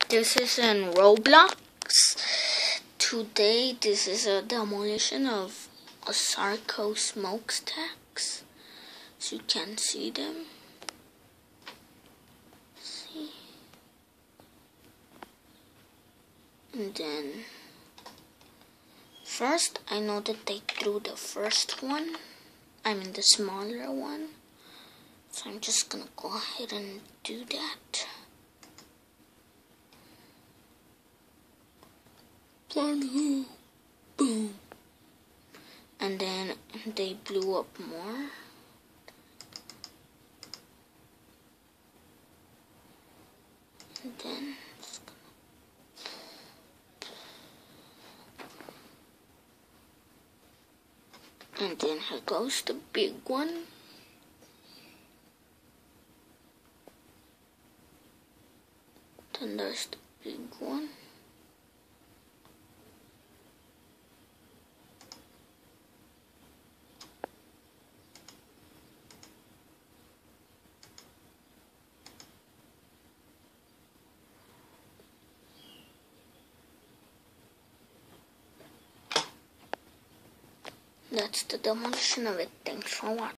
This is in Roblox. Today, this is a demolition of a smokestacks. So you can see them. See? And then, first, I know that they threw the first one. I mean the smaller one. So I'm just gonna go ahead and do that. Boom. And then they blew up more. And then here goes the big one. Then there's the big one. That's the demolition of it. Thanks for watching.